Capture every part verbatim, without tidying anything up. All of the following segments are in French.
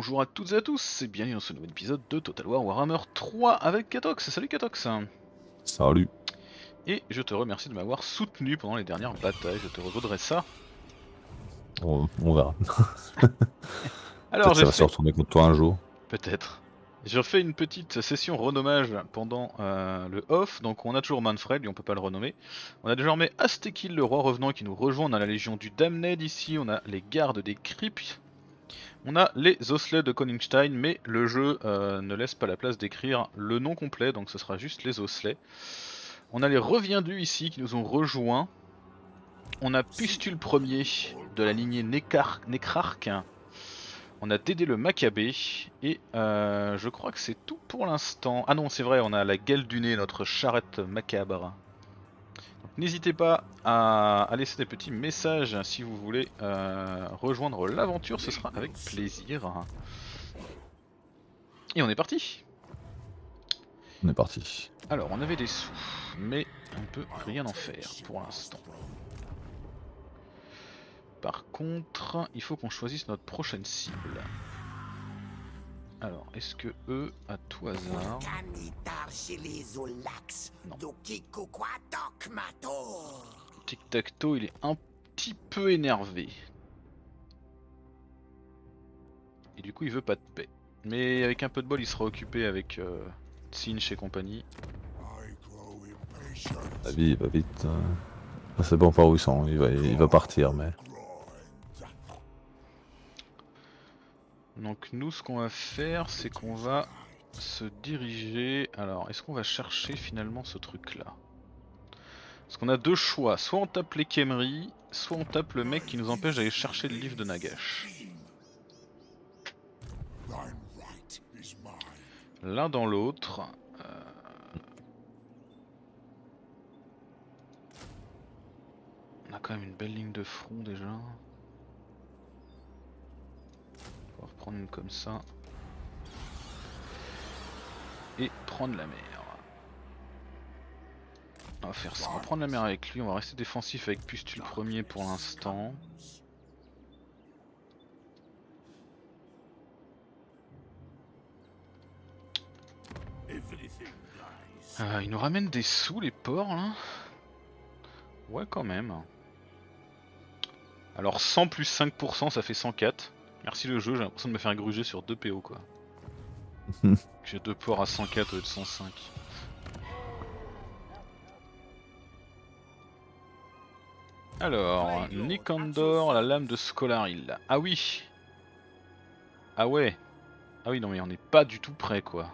bonjour à toutes et à tous, et bienvenue dans ce nouvel épisode de Total War Warhammer trois avec Katox. Salut Katox. Salut. Et je te remercie de m'avoir soutenu pendant les dernières batailles, je te redonnerai ça. On, on verra. Alors Peut-être ça j'ai va se fait... retourner contre toi un jour. Peut-être. J'ai fait une petite session renommage pendant euh, le off, donc on a toujours Manfred, lui on peut pas le renommer. On a désormais Astekil, le roi revenant qui nous rejoint, on a la légion du Damned ici, on a les gardes des Cryptes. On a les osselets de Koningstein, mais le jeu euh, ne laisse pas la place d'écrire le nom complet, donc ce sera juste les osselets. On a les reviendus ici qui nous ont rejoints. On a Pustule Ier de la lignée Nécrarque. On a Dédé le Maccabée. Et euh, je crois que c'est tout pour l'instant. Ah non, c'est vrai, on a la Gueule du Nez, notre charrette macabre. N'hésitez pas à, à laisser des petits messages si vous voulez euh, rejoindre l'aventure, ce sera avec plaisir. Et on est parti. On est parti. Alors on avait des sous, mais on peut rien en faire pour l'instant. Par contre, il faut qu'on choisisse notre prochaine cible. Alors, est-ce que eux, à tout hasard... Non. Tic-tac-toe, il est un petit peu énervé. Et du coup, il veut pas de paix. Mais avec un peu de bol, il sera occupé avec euh, Tsinch et compagnie. La vie, il va vite. Euh... C'est bon par où ils sont, il va, il va partir, mais... Donc nous, ce qu'on va faire, c'est qu'on va se diriger... Alors, est-ce qu'on va chercher finalement ce truc-là? Parce qu'on a deux choix, soit on tape les Khemri, soit on tape le mec qui nous empêche d'aller chercher le livre de Nagash. L'un dans l'autre... Euh... On a quand même une belle ligne de front déjà. On va reprendre une comme ça. Et prendre la mer. On va faire ça, on va prendre la mer avec lui, on va rester défensif avec Pustule Ier pour l'instant. Euh, il nous ramène des sous les ports là. Ouais quand même. Alors cent plus cinq pour cent ça fait cent quatre. Merci le jeu, j'ai l'impression de me faire gruger sur deux P O quoi. J'ai deux ports à cent quatre au lieu de cent cinq. Alors, Nikandor, la lame de Skolaril. Ah oui. Ah ouais. Ah oui non mais on n'est pas du tout prêt quoi.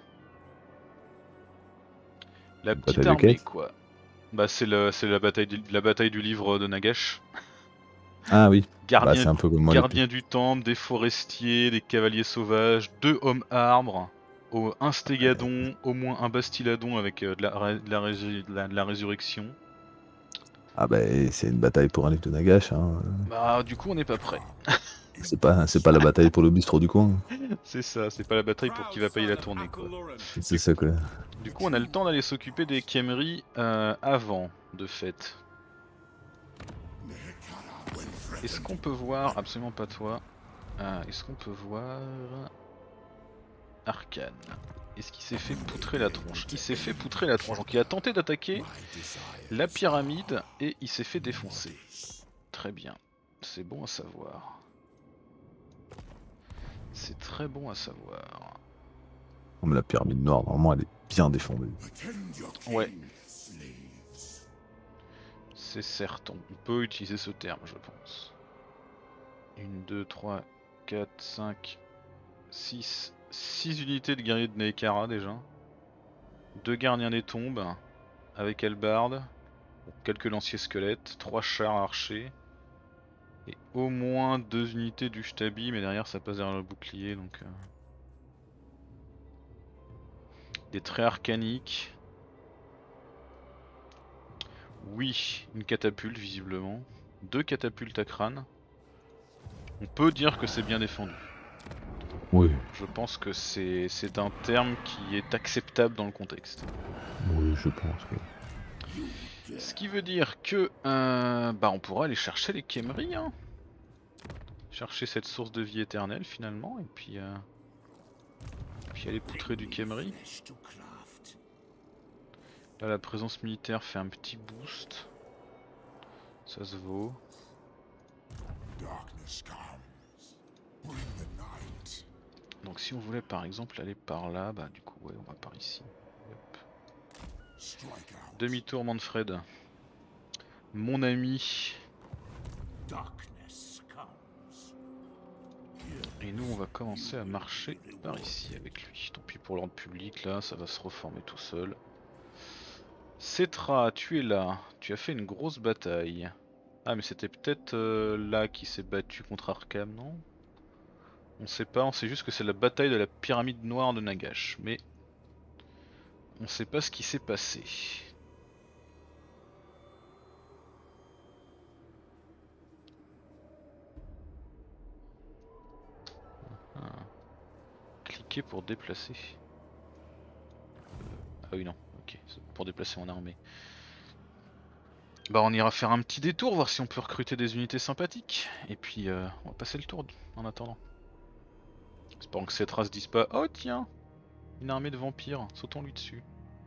La petite armée quoi. Bah c'est la bataille du, la bataille du livre de Nagash. Ah oui. Gardien, bah, c'est un peu comme moi, gardien du temple, des forestiers, des cavaliers sauvages, deux hommes arbres, un stégadon, au moins un bastiladon avec euh, de, la, de, la résu, de, la, de la résurrection. Ah bah c'est une bataille pour un livre de Nagash. Hein. Bah du coup on n'est pas prêt. C'est pas, c'est pas la bataille pour le bistrot du coin. C'est ça, c'est pas la bataille pour qui va payer la tournée quoi. C'est ça quoi. Du coup on a le temps d'aller s'occuper des Khemri euh, avant de fait. Est-ce qu'on peut voir, absolument pas toi, euh, est-ce qu'on peut voir Arcane? Est-ce qu'il s'est fait poutrer la tronche? Il s'est fait poutrer la tronche, donc il a tenté d'attaquer la pyramide et il s'est fait défoncer. Très bien, c'est bon à savoir. C'est très bon à savoir. Comme la pyramide noire, normalement elle est bien défendue. Ouais. C'est certain, on peut utiliser ce terme je pense. un, deux, trois, quatre, cinq, six, six unités de guerriers de Neekara déjà. deux gardiens des tombes avec Elbard, quelques lanciers squelettes, trois chars archers. Et au moins deux unités du Shtabi, mais derrière ça passe derrière le bouclier donc... Euh... Des traits arcaniques. Oui, une catapulte visiblement. Deux catapultes à crâne. On peut dire que c'est bien défendu. Oui. Je pense que c'est un terme qui est acceptable dans le contexte. Oui, je pense que... Ce qui veut dire que euh, bah on pourra aller chercher les Khemri, hein. Chercher cette source de vie éternelle finalement, et puis euh, Puis il y a les poutrées du Khemri. Là la présence militaire fait un petit boost. Ça se vaut. Donc si on voulait par exemple aller par là, bah du coup ouais on va par ici. Demi-tour Manfred. Mon ami. Et nous on va commencer à marcher par ici avec lui. Tant pis pour l'ordre public là, ça va se reformer tout seul. Cetra, tu es là. Tu as fait une grosse bataille. Ah mais c'était peut-être euh, là qui s'est battu contre Arkham, non? On sait pas, on sait juste que c'est la bataille de la pyramide noire de Nagash. Mais on sait pas ce qui s'est passé. Ah. Cliquez pour déplacer. Ah oui non, ok, c'est pour déplacer mon armée. Bah on ira faire un petit détour, voir si on peut recruter des unités sympathiques. Et puis euh, on va passer le tour en attendant. Espérons que cette race dise pas oh tiens, une armée de vampires, sautons-lui dessus.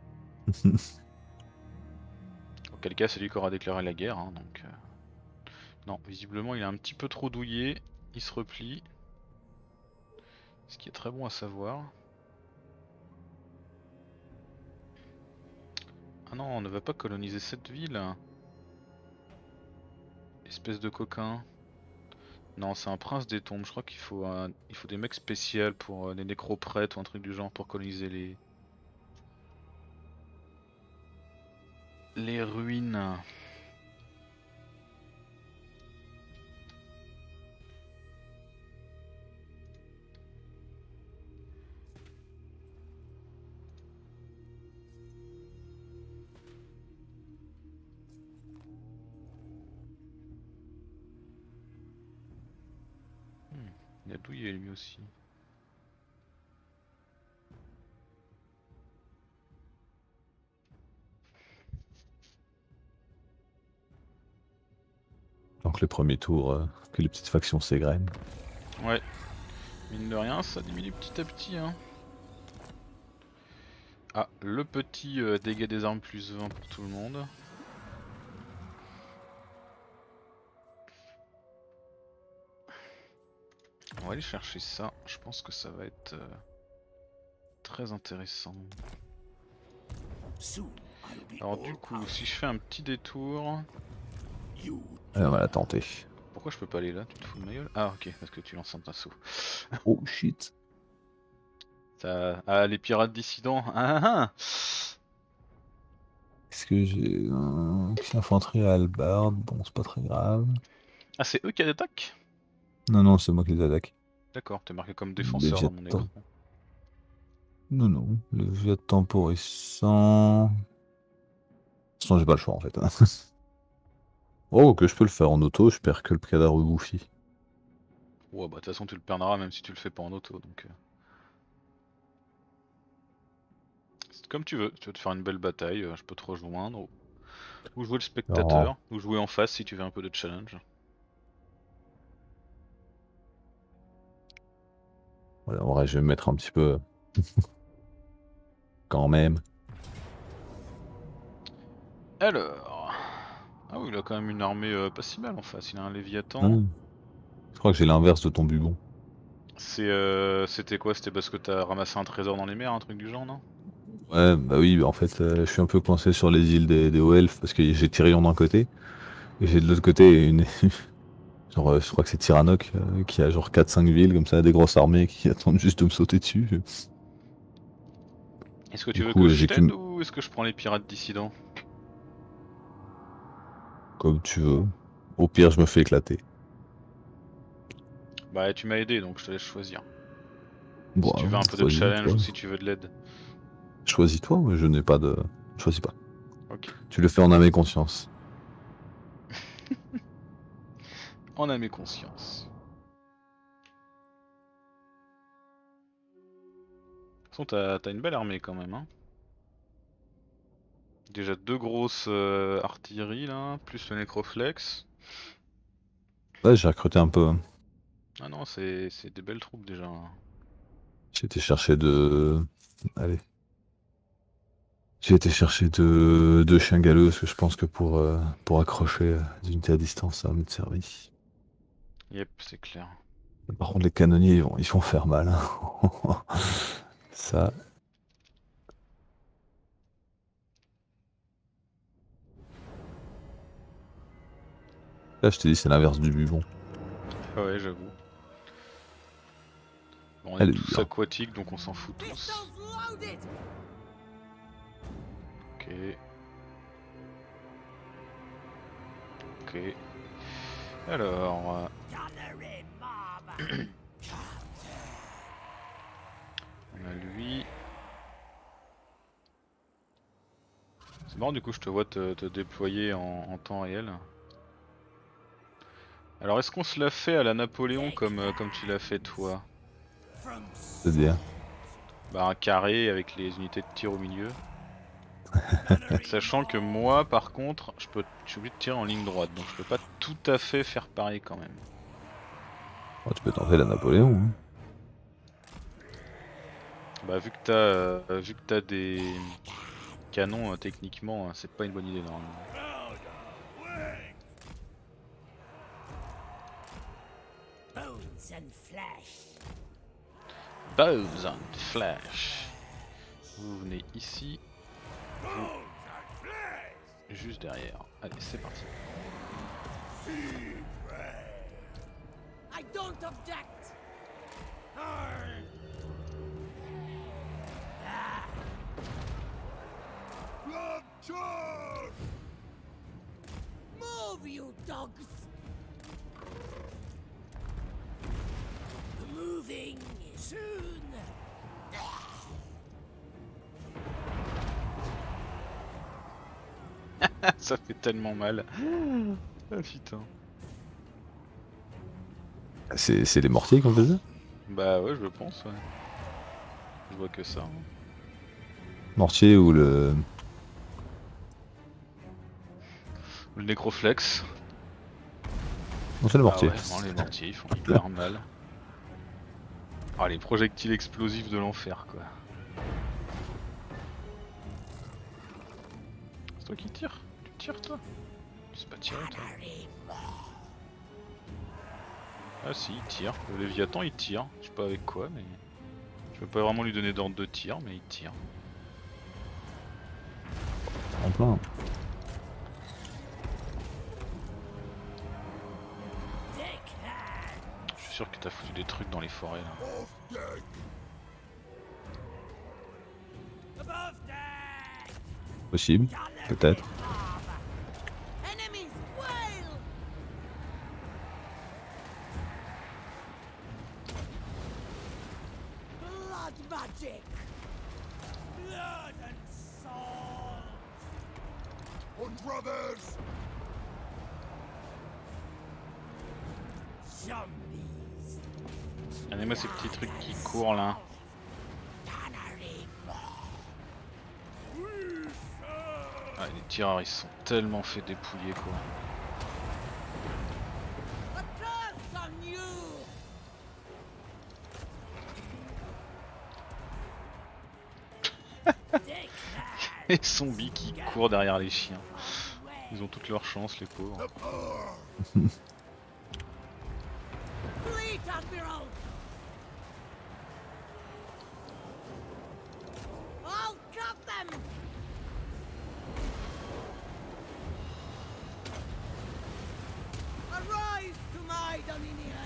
Auquel cas c'est lui qui aura déclaré la guerre, hein, donc... Euh... Non, visiblement il est un petit peu trop douillé, il se replie. Ce qui est très bon à savoir. Ah non, on ne va pas coloniser cette ville. Espèce de coquin. Non, c'est un prince des tombes. Je crois qu'il faut un... il faut des mecs spéciaux pour euh, des nécroprêtres ou un truc du genre pour coloniser les les ruines. Hmm. Il a douillé lui aussi. Donc le premier tour, euh, que les petites factions s'égrènent. Ouais. Mine de rien, ça diminue petit à petit, hein. Ah, le petit euh, dégât des armes plus vingt pour tout le monde. On va aller chercher ça. Je pense que ça va être euh, très intéressant. Alors du coup, si je fais un petit détour... Allez, on va la tenter. Pourquoi je peux pas aller là? Tu te fous de ma gueule? Ah ok, parce que tu lances un assaut. Oh shit. Ça... Ah, les pirates dissidents. Ah, ah, ah. Est-ce que j'ai un petit infanterie à hallebarde? Bon, c'est pas très grave. Ah, c'est eux qui attaquent? Non, non, c'est moi qui les attaque. D'accord, t'es marqué comme Les défenseur dans mon Vietnam. écran. Non, non, le Viet temporissant. De toute façon, j'ai pas le choix en fait. Oh, que je peux le faire en auto, je perds que le cadavre bouffi. Ouais, bah de toute façon, tu le perdras même si tu le fais pas en auto. Donc, euh... c'est comme tu veux. Si tu veux te faire une belle bataille, euh, je peux te rejoindre. Ou... ou jouer le Non. spectateur. Ou jouer en face si tu veux un peu de challenge. Ouais, en vrai, je vais me mettre un petit peu. Quand même. Alors. Ah oui, il a quand même une armée euh, pas si mal en face. Il a un Léviathan. Hum. Je crois que j'ai l'inverse de ton bubon. C'est euh, C'était quoi? C'était parce que t'as ramassé un trésor dans les mers, un truc du genre, non? Ouais, bah oui, en fait, euh, je suis un peu coincé sur les îles des, des hauts elfes parce que j'ai Tyrion d'un côté et j'ai de l'autre côté une. Genre, euh, je crois que c'est Tyrannoc euh, qui a genre quatre cinq villes comme ça, des grosses armées qui attendent juste de me sauter dessus. Est-ce que Du tu veux coup, que euh, je j'ai t'aide qu'une. ou est-ce que je prends les pirates dissidents? Comme tu veux. Au pire, je me fais éclater. Bah tu m'as aidé donc je te laisse choisir. Bon, Si tu veux un peu de challenge choisis-toi. ou si tu veux de l'aide. Choisis-toi, mais je n'ai pas de. Choisis pas. Ok. Tu le fais en âme et conscience. En âme et conscience. De toute façon t'as t'as une belle armée quand même, hein. Déjà deux grosses euh, artilleries là, plus le nécroflex. Ouais, j'ai recruté un peu. Ah non, c'est c'est des belles troupes déjà, hein. J'ai été chercher de... Allez. J'ai été chercher deux, deux chiens galeux, parce que je pense que pour, euh, pour accrocher euh, des unités à distance, ça va me servir. Yep, c'est clair. Par contre, les canonniers, ils vont, ils vont faire mal. Hein. Ça... Là, je t'ai dit, c'est l'inverse du bubon. Ah ouais, j'avoue. Bon, on est Elle est tous dure. aquatiques, donc on s'en fout tous. Ok. Ok. Alors... euh, on a lui... C'est marrant, du coup, je te vois te, te déployer en, en temps réel. Alors, est-ce qu'on se l'a fait à la Napoléon comme, euh, comme tu l'as fait toi? C'est-à-dire. Bah, un carré avec les unités de tir au milieu. Sachant que moi, par contre, je peux, je suis obligé de tirer en ligne droite, donc je peux pas tout à fait faire pareil quand même. Oh, tu peux tenter la Napoléon. Hein. Bah, vu que t'as, euh, vu que t'as des canons, euh, techniquement, euh, c'est pas une bonne idée normalement. Bones and flesh. Bows and Flash. Vous venez ici. Vous... Juste derrière. Allez, c'est parti. I don't object. Move, you dogs. Moving soon. Ça fait tellement mal. Ah putain. C'est c'est les mortiers qu'on faisait? Bah ouais, je pense, ouais. Je vois que ça. Hein. Mortier ou le... Le nécroflex. Non, c'est le Ah mortier. ouais, non, les mortiers ils font hyper mal. Ah, les projectiles explosifs de l'enfer, quoi. C'est toi qui tires? Tu tires, toi? Tu sais pas tirer, toi? Ah si, il tire. Le Léviathan, il tire. Je sais pas avec quoi, mais... Je peux pas vraiment lui donner d'ordre de tir, mais il tire. En plein. Je suis sûr que t'as foutu des trucs dans les forêts, là. Possible, peut-être. Enemies wail. Blood magic. Blood and salt. Brothers! Zombies. Regardez-moi ces petits trucs qui courent, là. Ah, les tireurs, ils se sont tellement fait dépouiller, quoi. A curse on you. Les zombies qui courent derrière les chiens. Ils ont toutes leurs chances, les pauvres. Fleet Admiral. I'll cut them. Arise to my dominion.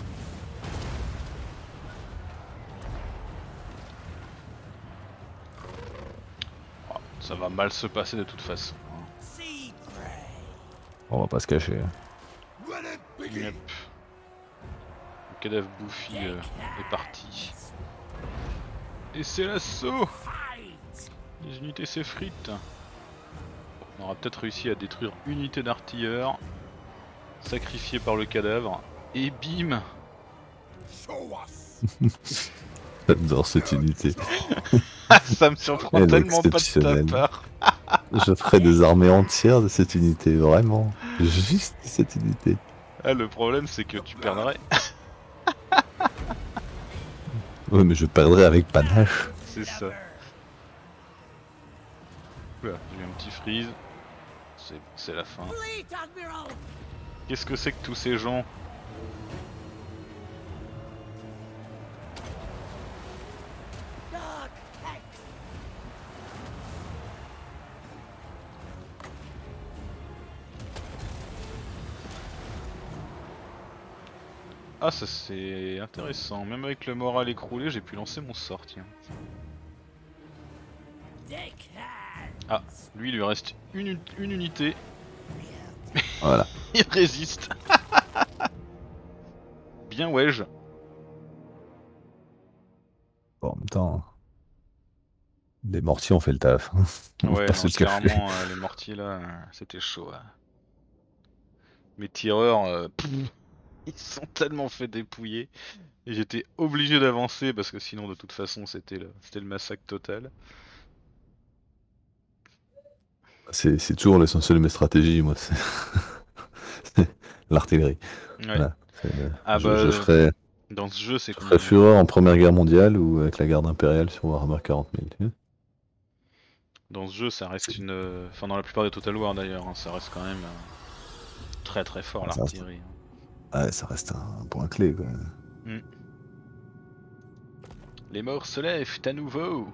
Oh, ça va mal se passer de toute façon. Hein. Sea prey. On va pas se cacher. Yep. Le cadavre bouffi euh, est parti. Et c'est l'assaut! Fight. Les unités s'effritent. On aura peut-être réussi à détruire une unité d'artilleurs. Sacrifiée par le cadavre. Et bim! J'adore cette unité. Ça me surprend Elle est tellement pas de ta exceptionnelle. part. Je ferai des armées entières de cette unité, vraiment. Juste cette unité. Ah, le problème c'est que tu perdrais. Ouais, mais je perdrais avec panache. C'est ça. Oula, j'ai eu un petit freeze. C'est c'est la fin. Fleet Admiral! Qu'est-ce que c'est que tous ces gens? Dark Hex! Ah, ça c'est intéressant. Même avec le moral écroulé, j'ai pu lancer mon sort, tiens. Deckhand! Ah, lui, il lui reste une, uni- une unité. Voilà. Il résiste. Bien, wesh. Bon, en même temps, les mortiers ont fait le taf. On va Ouais, pas non, se le cacher. clairement, euh, les mortiers là, euh, c'était chaud. Ouais. Mes tireurs, euh, pff, ils sont tellement fait dépouiller. Et j'étais obligé d'avancer parce que sinon, de toute façon, c'était le, c'était le massacre total. C'est c'est toujours l'essentiel de mes stratégies, moi. C'est c'est l'artillerie. Ouais. Voilà. C'est, euh, Ah Je, bah, je ferai, dans ce jeu, c'est je ferai qu'on. Fureur en Première Guerre mondiale ou avec la garde impériale sur Warhammer quarante mille. tu vois. Dans ce jeu, ça reste une. euh, Enfin, dans la plupart des Total War d'ailleurs, hein, ça reste quand même euh, très très fort Ah, ça reste, l'artillerie. ouais, ça reste un point clé, quoi. Hmm. Les morts se lèvent à nouveau.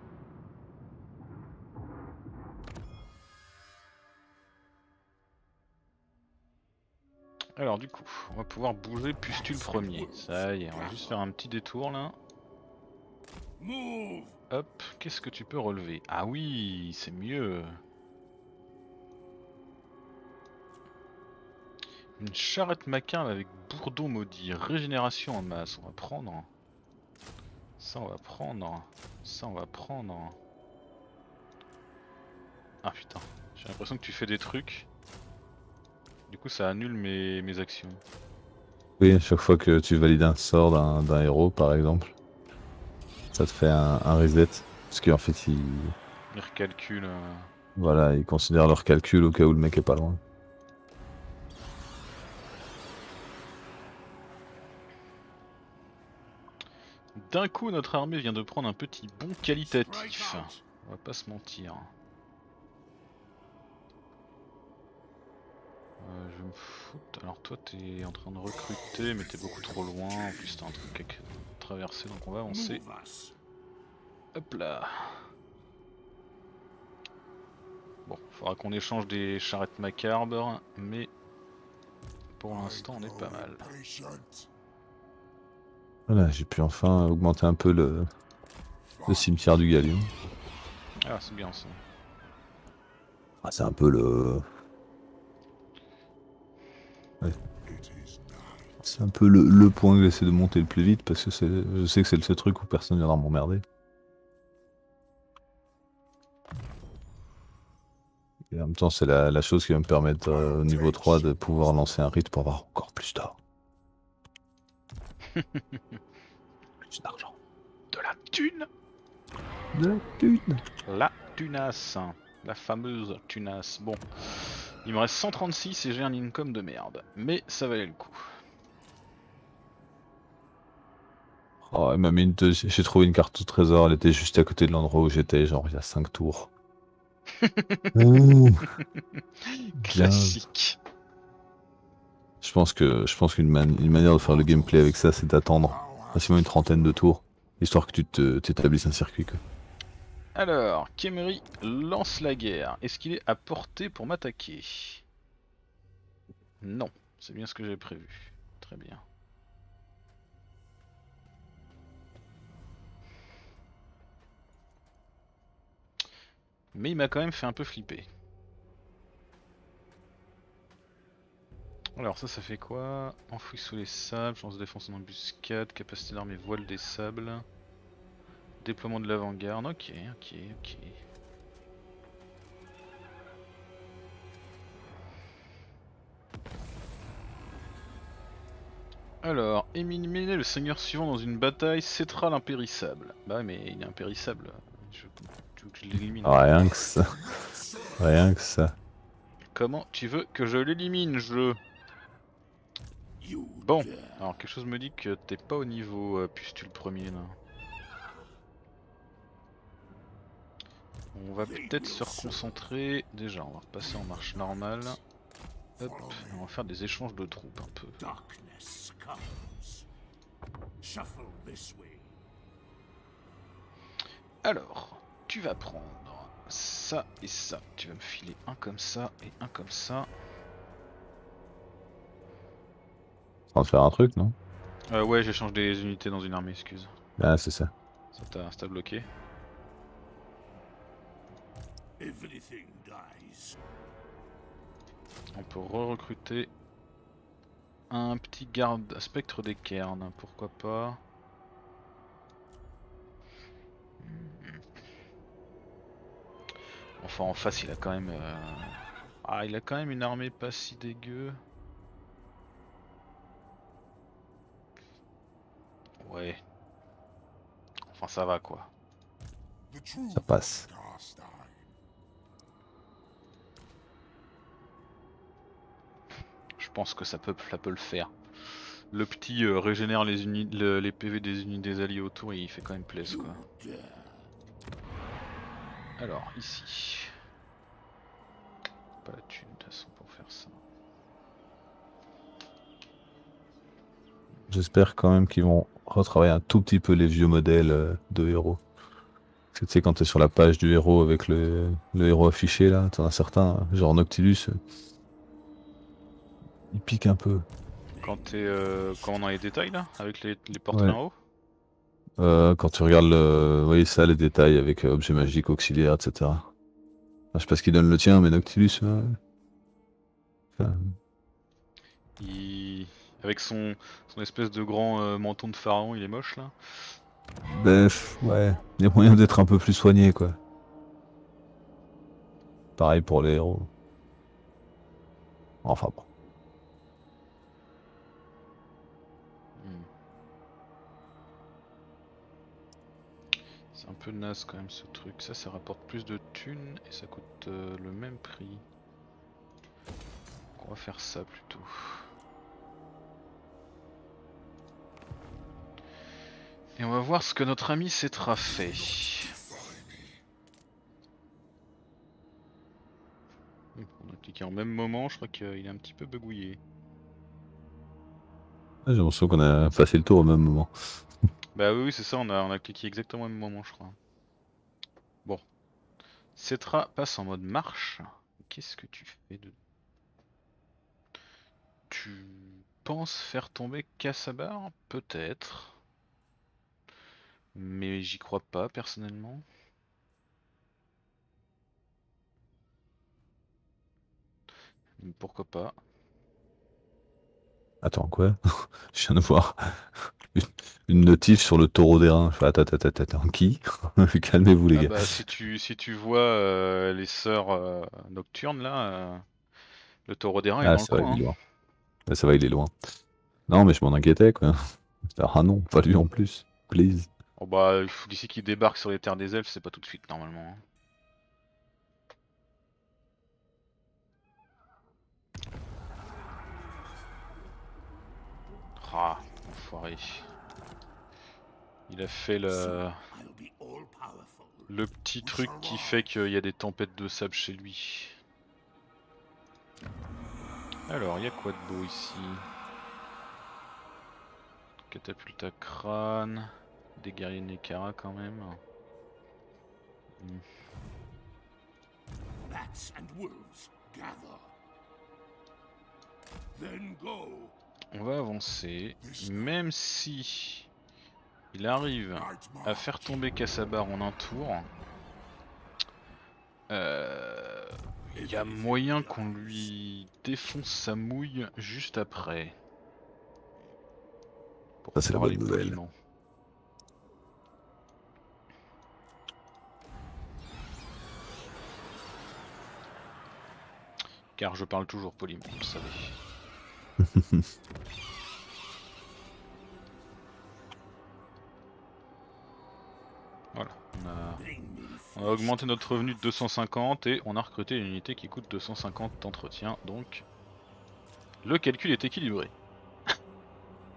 Alors du coup, on va pouvoir bouger Pustule premier. Ça y est, on va juste faire un petit détour là. Move! Hop, qu'est-ce que tu peux relever? Ah oui, c'est mieux. Une charrette macabre avec bourdon maudit, régénération en masse, on va prendre. Ça on va prendre. Ça on va prendre. Ah putain, j'ai l'impression que tu fais des trucs. Du coup ça annule mes, mes actions. Oui, à chaque fois que tu valides un sort d'un d'un héros, par exemple, ça te fait un, un reset. Parce qu'en fait, ils, Il recalcule. euh. voilà, ils considèrent leur calcul au cas où le mec est pas loin. D'un coup notre armée vient de prendre un petit bond qualitatif. On va pas se mentir. Euh, je vais me foutre. Alors toi t'es en train de recruter mais t'es beaucoup trop loin. En plus t'as un truc à traverser donc on va avancer. Move us! Hop là. Bon, faudra qu'on échange des charrettes macabres, mais pour l'instant on est pas mal. Voilà, j'ai pu enfin augmenter un peu le, le cimetière du Galion. Ah c'est bien ça. Ah, c'est un peu le. Ouais. C'est un peu le, le point que j'essaie de monter le plus vite parce que c'est, je sais que c'est le seul truc où personne viendra m'emmerder. Et en même temps, c'est la, la chose qui va me permettre euh, au niveau trois de pouvoir lancer un rite pour avoir encore plus d'or. Plus d'argent. De la thune. De la thune. La tunasse. La fameuse tunasse. Bon, il me reste cent trente-six et j'ai un income de merde. Mais ça valait le coup. Oh, elle m'a mis une deuxi- J'ai trouvé une carte au trésor, elle était juste à côté de l'endroit où j'étais, genre il y a cinq tours. Mmh, bien. Classique. Je pense que je pense qu'une man- une manière de faire le gameplay avec ça, c'est d'attendre facilement une trentaine de tours, histoire que tu te t'établisses un circuit, quoi. Alors, Kemery lance la guerre. Est-ce qu'il est à portée pour m'attaquer? Non, c'est bien ce que j'ai prévu. Très bien. Mais il m'a quand même fait un peu flipper. Alors ça, ça fait quoi? Enfoui sous les sables, chance de défense en embuscade, capacité d'armée voile des sables. Déploiement de l'avant-garde, ok, ok, ok. Alors, éliminer le seigneur suivant dans une bataille, cétera l'impérissable. Bah ouais, mais il est impérissable. Je... Tu veux que je l'élimine? Rien que ça. Rien que ça. Comment tu veux que je l'élimine, jeu? Bon, alors quelque chose me dit que t'es pas au niveau euh, pustule premier là. On va peut-être se reconcentrer. Déjà, on va repasser en marche normale. Hop, et on va faire des échanges de troupes un peu. Darkness comes. Shuffle this way. Alors, tu vas prendre ça et ça. Tu vas me filer un comme ça et un comme ça. En train de faire un truc, non? Euh, ouais, j'échange des unités dans une armée, excuse. Ah, c'est ça. Ça t'a ça t'a bloqué. Everything dies. On peut re-recruter un petit garde spectre des cairns, pourquoi pas. Enfin en face il a quand même... Euh... Ah il a quand même une armée pas si dégueu. Ouais. Enfin ça va quoi. Ça passe. Je pense que ça peut, ça peut le faire. Le petit euh, régénère les, uni le, les P V des unités des alliés autour et il fait quand même plaisir quoi. Alors ici. Pas la thune de toute façon pour faire ça. J'espère quand même qu'ils vont retravailler un tout petit peu les vieux modèles euh, de héros. Parce que tu sais, quand t'es sur la page du héros avec le, le héros affiché là, t'en as certains, genre Noctilus, euh, il pique un peu. Quand t'es euh, quand on a les détails là, avec les, les portraits Ouais. en haut. Euh, quand tu regardes le... Oui, ça, les détails avec euh, objets magiques, auxiliaires, et cetera. Enfin, je sais pas ce qu'il donne le tien, mais Noctilus... euh, enfin, Il... Avec son, son espèce de grand euh, menton de pharaon, il est moche là. Bref, ouais, il y a moyen d'être un peu plus soigné, quoi. Pareil pour les héros. Enfin bon. Hmm. C'est un peu naze quand même ce truc. Ça, ça rapporte plus de thunes et ça coûte euh, le même prix. On va faire ça plutôt. Et on va voir ce que notre ami Cetra fait. On a cliqué en même moment, je crois qu'il est un petit peu bugouillé. J'ai l'impression qu'on a passé le tour au même moment. Bah oui, oui c'est ça, on a, on a cliqué exactement au même moment je crois. Bon. Cetra passe en mode marche. Qu'est-ce que tu fais de... Tu penses faire tomber Kassabar? Peut-être. Mais j'y crois pas personnellement. Pourquoi pas? Attends, quoi? Je viens de voir une, une notif sur le taureau d'airain. Je fais, attends, attends, attends, attends, qui? Calmez-vous, les Ah gars. bah si tu si tu vois euh, les sœurs euh, nocturnes là, euh, le taureau d'airain est Ah, dans le ça va, coin. il Hein. est loin. Ah, ça va, il est loin. Non, mais je m'en inquiétais, quoi. Ah non, pas lui en plus. Please. Oh bah il faut- d'ici qu'il débarque sur les terres des elfes, c'est pas tout de suite normalement. Hein. Ah, enfoiré. Il a fait le I'll be all powerful. le petit truc qui fait qu'il y a des tempêtes de sable chez lui. Alors, il y a quoi de beau ici? Catapulte à crâne, des guerriers Nekara quand même. Hmm. Bats and wolves gather. Then go. On va avancer, même si il arrive à faire tomber Kassabar en un tour. Euh, Il y a moyen qu'on lui défonce sa mouille juste après. Pour Ça, c'est la parler bonne nouvelle. poliment. Car je parle toujours poliment, vous le savez. Voilà, on a, on a augmenté notre revenu de deux cent cinquante et on a recruté une unité qui coûte deux cent cinquante d'entretien, donc le calcul est équilibré.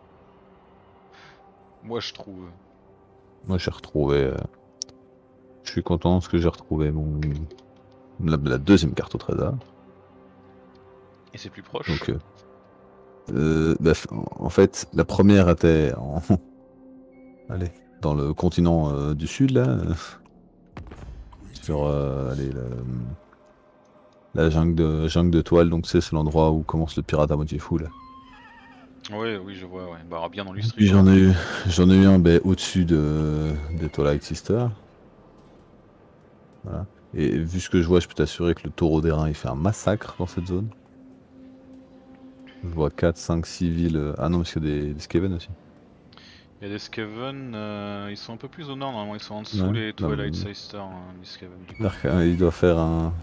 Moi je trouve. Moi, j'ai retrouvé. euh, Je suis content parce que j'ai retrouvé mon la, la deuxième carte au trésor. Et c'est plus proche. Donc, euh, euh, bah, f- en fait, la première était en... allez, dans le continent euh, du sud, là. euh, sur euh, allez, la, la jungle de, jungle de toile, donc c'est c'est l'endroit où commence le pirate à moitié fou, là. Ouais, oui, je vois, ouais. Bah, bien dans Et l'Ustrie, puis quoi. j'en ai eu, j'en ai eu un ben, au-dessus de, de Twilight Sister. Voilà. Et vu ce que je vois, je peux t'assurer que le taureau d'airain, il fait un massacre dans cette zone. Je vois quatre, cinq, six villes. euh, Ah non, parce qu'il y a des, des Skaven aussi. Il y a des Skaven, euh, ils sont un peu plus au nord, normalement, ils sont en dessous Ouais. les Non, Twilight mais- Sister, hein, les Skaven, du coup. c'est-à-dire qu'il doit faire un.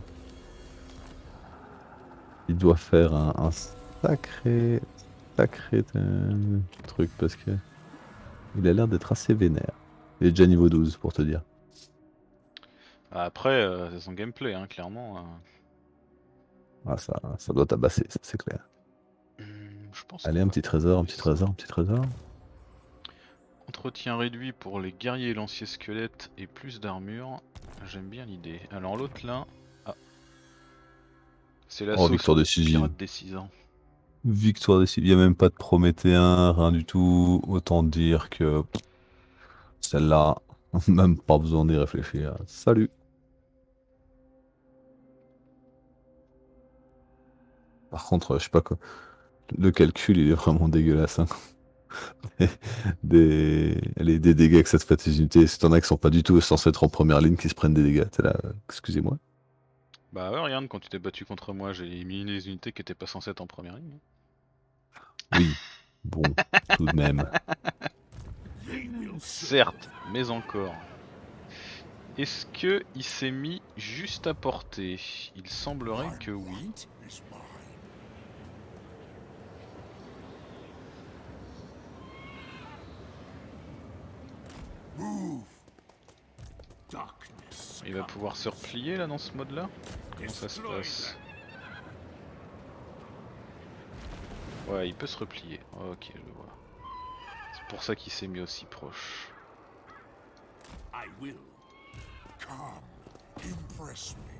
Il doit faire un, un sacré. Sacré euh, truc parce que. Il a l'air d'être assez vénère. Il est déjà niveau douze pour te dire. Après, euh, c'est son gameplay, hein, clairement. euh. Ah, ça, ça doit tabasser, ça, c'est clair. Hum, je pense Allez, qu'on un va petit trésor, un prendre petit ça. trésor, un petit trésor. Entretien réduit pour les guerriers et lanciers squelettes et plus d'armure. J'aime bien l'idée. Alors l'autre là, ah, c'est Oh, l'assaut victoire sur les décisive. pirates des six ans. Victoire décisive. Il n'y a même pas de Prométhéen, rien du tout. Autant dire que pff, celle-là, même pas besoin d'y réfléchir. Salut. Par contre, je sais pas quoi. Le calcul, il est vraiment dégueulasse, hein. Des... Les, des dégâts que ça te fait tes unités. Si t'en as qui sont pas du tout censés être en première ligne, qui se prennent des dégâts. T'es là, euh, excusez-moi. Bah ouais, regarde, quand tu t'es battu contre moi, j'ai éliminé les unités qui étaient pas censées être en première ligne. Oui. Bon, tout de même. They will serve. Certes, mais encore. Est-ce que il s'est mis juste à portée? Il semblerait que oui. Right is mine. Move. Darkness. Il va pouvoir se replier là dans ce mode là? Comment ça se Destroy passe? them. Ouais, il peut se replier. Ok, je vois. C'est pour ça qu'il s'est mis aussi proche. I will. Come. Impress me.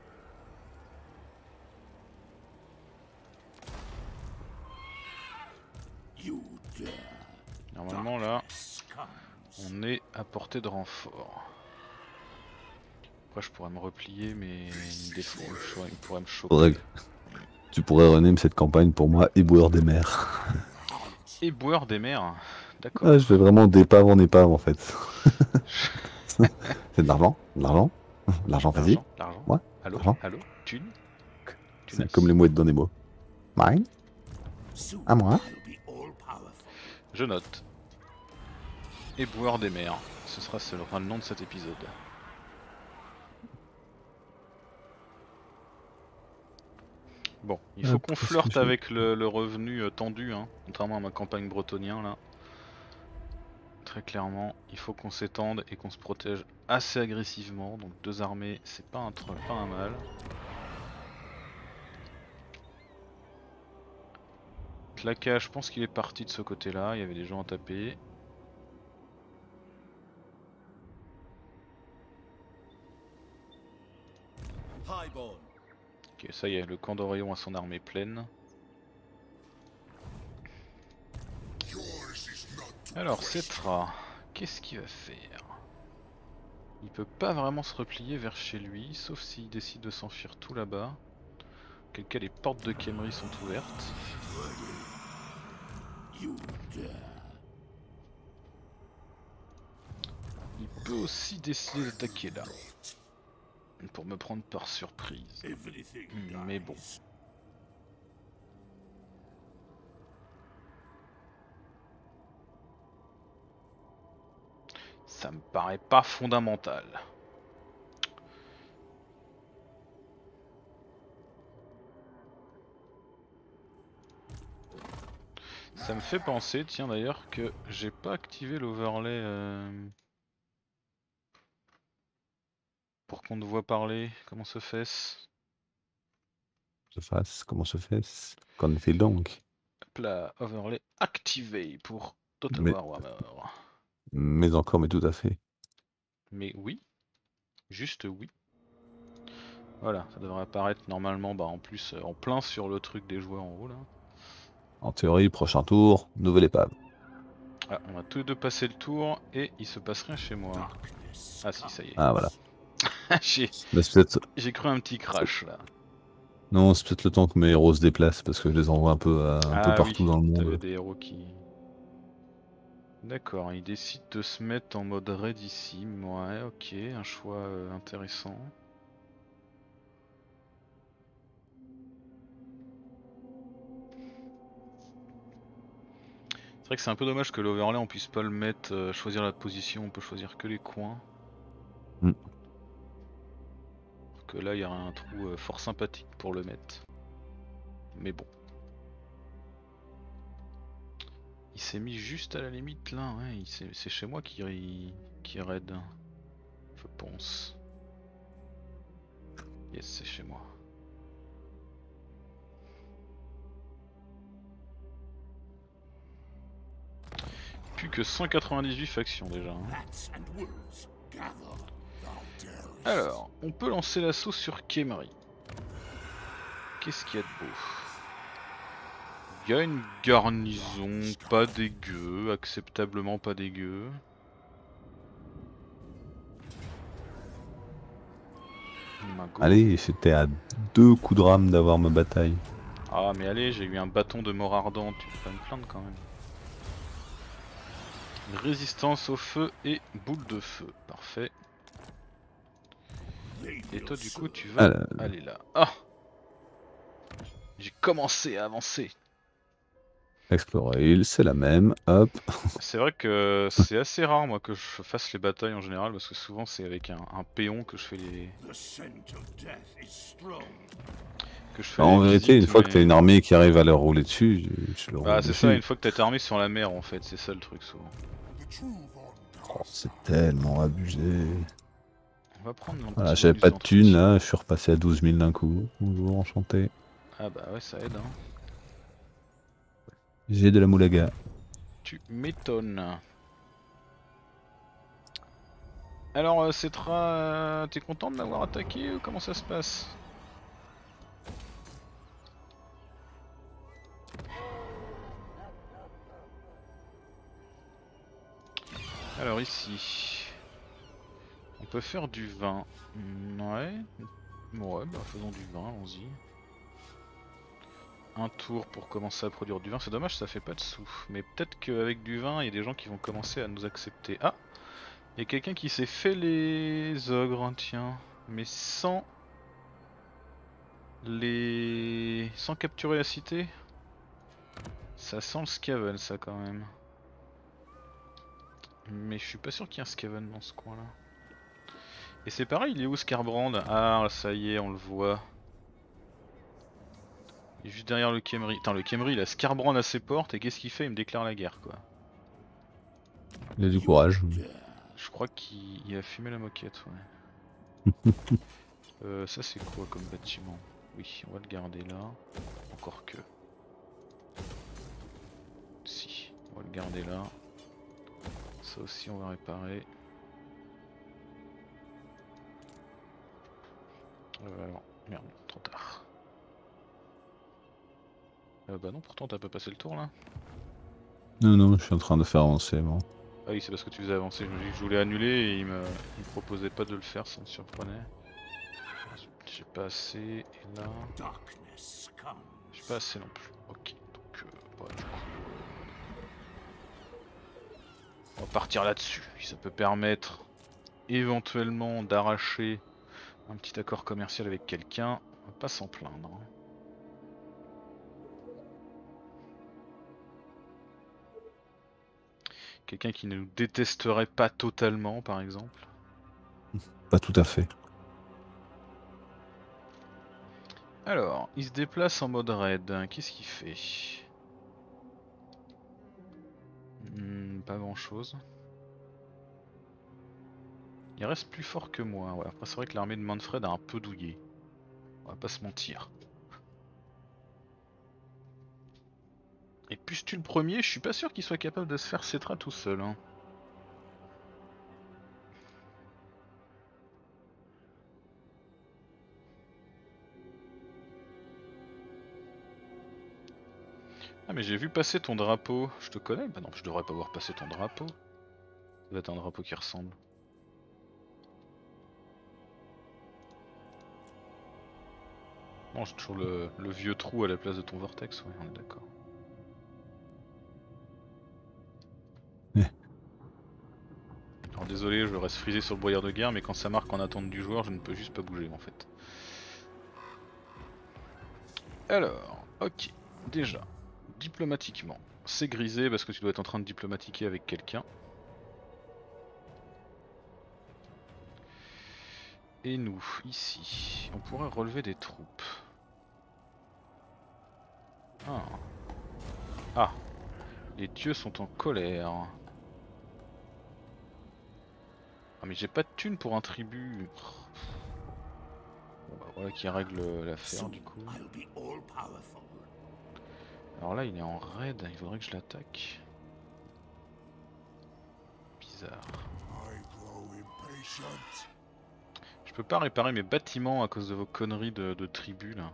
You dare. Normalement là, Darkness comes. on est à portée de renfort. Après je pourrais me replier mais il me défaut, il pourrait me choper. Faudrait que- Tu pourrais rename cette campagne pour moi, éboueur des mers. Éboueur des mers. D'accord. Ah, je fais vraiment d'épave en épave en fait. C'est de l'argent, de l'argent, de l'argent facile. L'argent, l'argent. Ouais, Allô, l'argent. allô, thune. C'est comme les mouettes dans Nemo. Mine, Soon à moi. I'll be all powerful. Je note. Éboueur des mers. Ce sera, ce sera le nom de cet épisode. Bon, il faut Hop, qu'on qu'est-ce que flirte j'ai avec le, le revenu euh, tendu, hein, contrairement à ma campagne bretonien là. Très clairement, il faut qu'on s'étende et qu'on se protège assez agressivement. Donc deux armées, c'est pas un, tr- pas un mal. Tlaka, je pense qu'il est parti de ce côté-là, il y avait des gens à taper. Ok, ça y est, le camp d'Orion a son armée pleine. Alors, Cetra, qu'est-ce qu'il va faire? Il peut pas vraiment se replier vers chez lui, sauf s'il décide de s'enfuir tout là-bas. Auquel cas les portes de Khemri sont ouvertes. You dare. Il peut aussi décider d'attaquer là. Pour me prendre par surprise. Everything Mais bon. dies. Ça me paraît pas fondamental. Ça me fait penser, tiens d'ailleurs, que j'ai pas activé l'overlay euh, pour qu'on te voit parler. Comment se fait-ce? Se fasse, comment se fait Qu'en est-il donc? Hop là, overlay activé pour Total Mais, War Warhammer. mais encore, mais tout à fait. Mais oui. Juste oui. Voilà, ça devrait apparaître normalement bah, en plus euh, en plein sur le truc des joueurs en haut là. En théorie, prochain tour, nouvelle épave. Ah, on va tous les deux passer le tour et il se passe rien chez moi. Darkness Ah si, ça y est. Ah voilà. J'ai Bah, c'est peut-être... j'ai cru un petit crash là. Non, c'est peut-être le temps que mes héros se déplacent parce que je les envoie un peu, euh, un peu Ah oui, partout dans le t'avais monde. des héros qui... D'accord, il décide de se mettre en mode raid ici. Ouais, ok, un choix euh, intéressant. C'est vrai que c'est un peu dommage que l'overlay on puisse pas le mettre, euh, choisir la position, on peut choisir que les coins. Mm. Alors que là il y aura un trou euh, fort sympathique pour le mettre. Mais bon. Il s'est mis juste à la limite là, ouais, c'est chez moi qui, qui raid. Je pense. Yes, c'est chez moi. Plus que cent quatre-vingt-dix-huit factions déjà. Hein. Bats and wolves, gather, thou dares. Alors, on peut lancer l'assaut sur Khemri. Qu'est-ce qu'il y a de beau? Il y a une garnison pas dégueu, acceptablement pas dégueu. Mago. Allez, j'étais à deux coups de rame d'avoir ma bataille. Ah mais allez, j'ai eu un bâton de mort ardente, tu peux pas me plaindre quand même. Résistance au feu et boule de feu, parfait. Et toi du coup tu vas Ah, là, là. aller là. Ah, j'ai commencé à avancer. Explorer Hill, c'est la même. Hop. C'est vrai que c'est assez rare moi que je fasse les batailles en général parce que souvent c'est avec un, un péon que je fais les The scent of death is strong. que je fais En les vérité, visites, une fois que mais- t'as une armée qui arrive à leur rouler dessus, tu le Bah roules c'est ça, dessus. une fois que t'es armé sur la mer en fait, c'est ça le truc souvent. The true Von Oh, c'est tellement abusé. On va prendre un Voilà, petit j'avais bonus pas de thunes d'entretien. là, je suis repassé à douze mille d'un coup. Bonjour, enchanté. Ah bah ouais ça aide hein. J'ai de la moulaga. Tu m'étonnes. Alors euh, Cetra, euh, t'es content de m'avoir attaqué ou comment ça se passe? Alors ici, on peut faire du vin. Mm, ouais, ouais, bah faisons du vin, allons-y. Un tour pour commencer à produire du vin, c'est dommage ça fait pas de sous. Mais peut-être qu'avec du vin, il y a des gens qui vont commencer à nous accepter. Ah, il y a quelqu'un qui s'est fait les ogres, hein, tiens, mais sans les, sans capturer la cité. Ça sent le Skaven ça quand même. Mais je suis pas sûr qu'il y ait un Skaven dans ce coin là. Et c'est pareil, il est où Skarbrand? Ah ça y est, on le voit. Il est juste derrière le Khemri. Attends, le Khemri il a Skarbrand à ses portes et qu'est-ce qu'il fait? Il me déclare la guerre quoi. Il a du courage. Je crois qu'il il a fumé la moquette, ouais. euh, ça c'est quoi comme bâtiment? Oui, on va le garder là. Encore que. Si, on va le garder là. Ça aussi on va réparer. Euh, alors, merde, trop tard. Euh, bah non, pourtant t'as pas passé le tour là. Non, non, je suis en train de faire avancer. Bon. Ah oui, c'est parce que tu faisais avancer. Je me dis que je voulais annuler et il me, il me proposait pas de le faire, ça me surprenait. J'ai pas assez, et là. darkness comes. J'ai pas assez non plus. Ok, donc euh, ouais, du coup. On va partir là-dessus. Ça peut permettre éventuellement d'arracher un petit accord commercial avec quelqu'un. On va pas s'en plaindre. Hein. Quelqu'un qui ne nous détesterait pas totalement, par exemple. Pas tout à fait. Alors, il se déplace en mode raid. Qu'est-ce qu'il fait? hmm, Pas grand chose. Il reste plus fort que moi. Ouais, après, c'est vrai que l'armée de Manfred a un peu douillé. On va pas se mentir. Et puisses-tu le premier, je suis pas sûr qu'il soit capable de se faire Cetra tout seul. Hein. Ah mais j'ai vu passer ton drapeau. Je te connais? Bah non, je devrais pas voir passer ton drapeau. Ça doit être un drapeau qui ressemble. Non, j'ai toujours le, le vieux trou à la place de ton vortex, ouais, on est d'accord. Alors désolé, je reste frisé sur le broyeur de guerre, mais quand ça marque en attente du joueur, je ne peux juste pas bouger en fait. Alors, ok, déjà, diplomatiquement, c'est grisé parce que tu dois être en train de diplomatiquer avec quelqu'un. Et nous, ici, on pourrait relever des troupes. Ah, ah. Les dieux sont en colère. Ah mais j'ai pas de thune pour un tribut. Bon bah voilà qui règle l'affaire Soon du coup. I'll be all powerful. Alors là il est en raid, il faudrait que je l'attaque. Bizarre. I grow impatient. Je peux pas réparer mes bâtiments à cause de vos conneries de, de tribus là.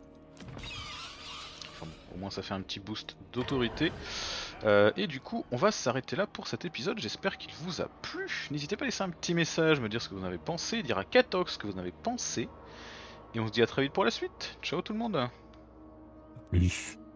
Enfin bon, au moins ça fait un petit boost d'autorité. Euh, et du coup on va s'arrêter là pour cet épisode, j'espère qu'il vous a plu. N'hésitez pas à laisser un petit message, me dire ce que vous en avez pensé, dire à Katox ce que vous en avez pensé. Et on se dit à très vite pour la suite. Ciao tout le monde. Oui.